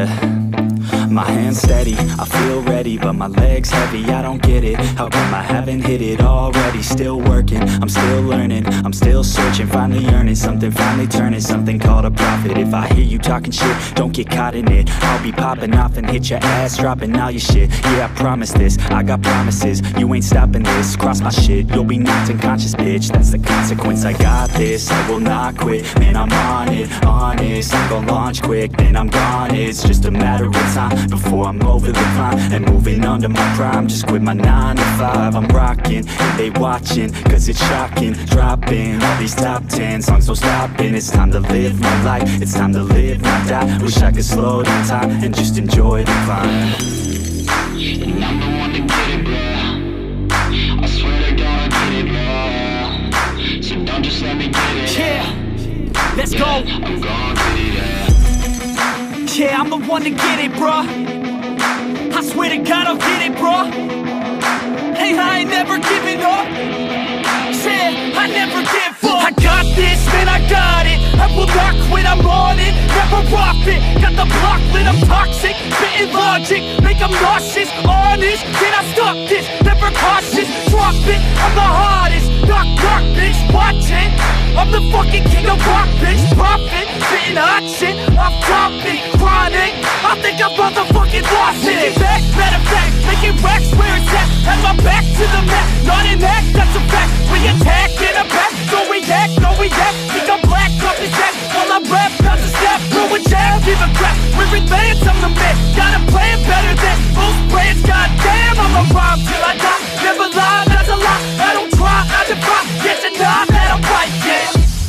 Yeah, my hands steady, I feel ready, but my legs heavy, I don't get it. How come I haven't hit it already? Still working, I'm still learning, I'm still searching, finally earning something, finally turning something called a profit. If I hear you talking shit, don't get caught in it. I'll be popping off and hit your ass, dropping all your shit. Yeah, I promise this, I got promises, you ain't stopping this. Cross my shit, you'll be knocked unconscious, bitch. That's the consequence, I got this, I will not quit. Man, I'm on it, honest, I'm gon' launch quick, then I'm gone. It's just a matter of time before I'm over the climb and moving under my prime. Just quit my 9 to 5, I'm rocking, and they watching, cause it's shocking. Dropping all these top 10 songs, no stopping. It's time to live my life, it's time to live, not die. Wish I could slow down time and just enjoy the climb. And I'm the one to get it, bro. I swear to God I get it, bro. So don't just let me get it. Yeah, let's go. I'm gon' get it, yeah. Yeah, I'm the one to get it, bruh. I swear to God I'll get it, bruh. Hey, I ain't never giving up. Yeah, I never give up. I got this, man, I got it. I will not quit, I'm on it. Never off it. Got the block lit, I'm toxic. Spitting logic, make them nauseous. Honest, can I stop this? Never cautious, drop it. I'm the hardest. Knock, knock, bitch, watch it. I'm the fucking king of rock, bitch. Profit, spitting hot shit. I'm topic, chronic. I think I'm motherfucking lost it. Take it back, matter of fact, making racks where it's at. Have my back to the mat, not an act, that's a fact. We attack in a back, don't react, no react. Think I'm black, off his jack. While I rap, bounce a snap, throw a jab, give a crap. We're advanced, I'm the man. Got a plan better than most brands. Goddamn, I'm a rhyme till I die. Never lie, that's a lie. I don't try, I defy. Yes and nah, that I'm right, yeah.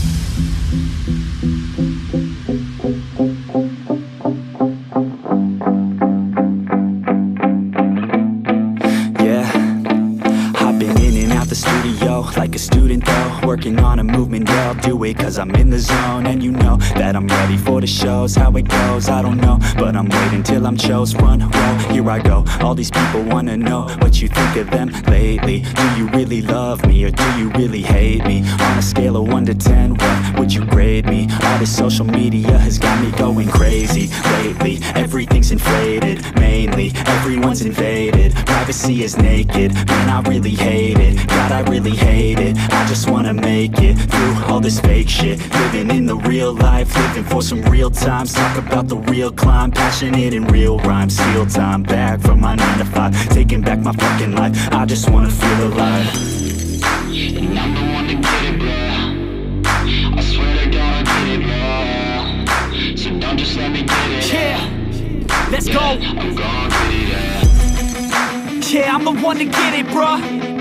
Like a student though, working on a movement, yeah, I'll do it cause I'm in the zone. And you know that I'm ready for the shows. How it goes, I don't know, but I'm waiting till I'm chose. Front row, here I go. All these people wanna know what you think of them lately. Do you really love me or do you really hate me? On a scale of 1 to 10, what would you grade me? All this social media has got me going crazy lately. Everything's inflated, mainly everyone's invaded. Privacy is naked, man, I really hate it. God, I really hate it. I just wanna make it through all this fake shit. Living in the real life, living for some real times. Talk about the real climb, passionate in real rhymes. Steal time back from my 9 to 5, taking back my fucking life. I just wanna feel alive. And I'm the one to get it, bro. I swear to God I get it, bro. So don't just let me get it. Yeah, let's go. I'm gon' get it, yeah. Yeah, I'm the one to get it, bruh.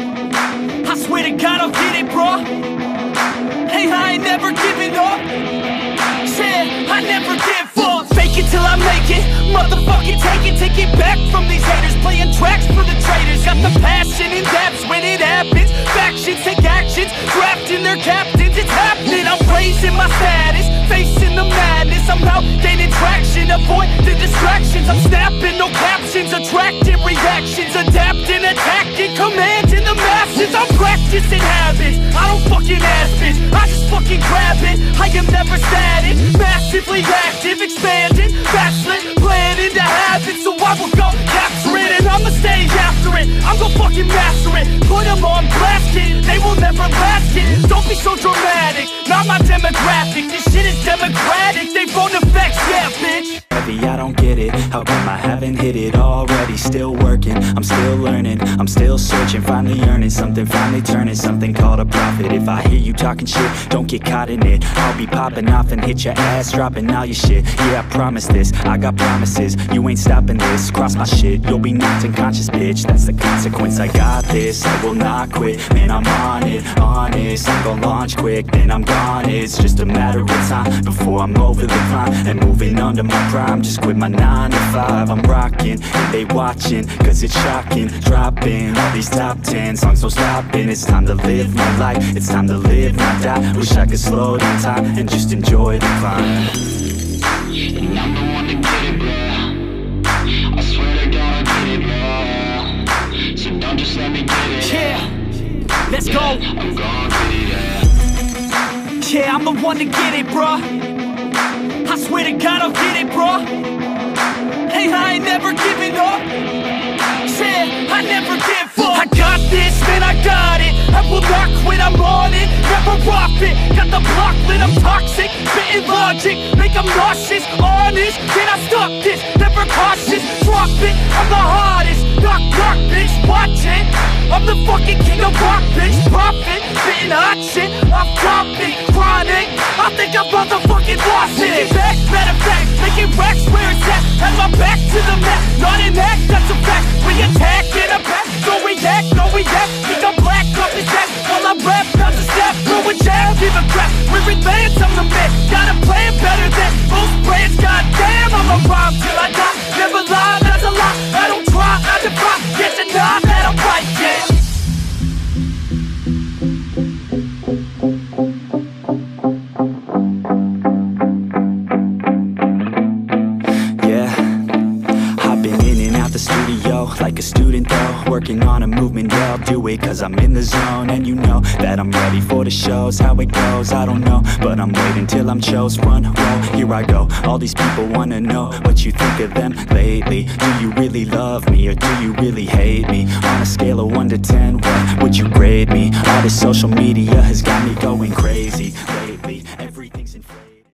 I swear to God I'll get it, bruh. Hey, I ain't never giving up. Yeah, I never give up. Fake it till I make it. Motherfucking take it back from these haters. Playing tracks for the traitors. Got the passion in depths when it happens. Factions take actions, drafting their captains. It's happening, I'm raising my status, facing the madness. I'm out gaining traction, avoid the distractions. I'm snapping, no captions, attracting reactions. Adapting, attacking, commanding the masses. I'm practicing habits, I don't fucking ask bitch, I just fucking grab it. I am never static, massively active, expanding, backslid, planning to have it. So I will go capture it and I'ma stay after it. I'm gon' fucking master it, put them on blast, kid. They will never last, kid. Don't be so dramatic, not my demographic. This shit is democratic, they vote effects, yeah bitch. I don't get it, how come I haven't hit it already? Still working, I'm still learning, I'm still searching, finally earning something, finally turning something called a profit. If I hear you talking shit, don't get caught in it. I'll be popping off and hit your ass, dropping all your shit. Yeah, I promise this, I got promises, you ain't stopping this. Cross my shit, you'll be knocked unconscious, bitch. That's the consequence, I got this, I will not quit. Man, I'm on it, honest, I'm gon' launch quick, then I'm gone. It's just a matter of time before I'm over the climb and moving under my prime. Just quit my 9 to 5, I'm rocking, and they watching, cause it's shocking. Dropping all these top 10 songs, no stopping. It's time to live my life, it's time to live, not die. Wish I could slow down time and just enjoy the climb. And I'm the one to get it, bro. I swear to God I get it, bro. So don't just let me get it. Yeah, let's go. I'm gon' get it, yeah. Yeah, I'm the one to get it, bruh. I swear to God I'll get it, bruh. I ain't never giving up. Yeah, I never give up. I got this, man, I got it. I will not quit, I'm on it. Never off it. Got the block lit, I'm toxic. Spitting logic, make them nauseous. Honest, can I stop this? Never cautious, drop it. I'm the hardest. Knock, knock, bitch, watch it. I'm the fucking king of rock, bitch. Profit, spitting hot shit. I'm topic, chronic. I think I'm motherfucking lost it. Taking back, matter of fact, making racks where it's at. Had my back to the mat, not an act, that's a fact. We attack in a back, no react, no react. Think I'm black, off his ass. While I rap, not to step, throw a jab, give a crap. We're advanced, I'm the man. Gotta play it better than most brands. Goddamn, I'ma rhyme till I die. Never lie, that's a lie. I don't try, I defy. Get the nod that I'm right, yeah. The studio, like a student though, working on a movement, yeah, I'll do it cause I'm in the zone. And you know that I'm ready for the shows. How it goes, I don't know, but I'm waiting till I'm chose. Front row, here I go. All these people wanna know what you think of them lately. Do you really love me, or do you really hate me? On a scale of 1 to 10, what would you grade me? All this social media has got me going crazy.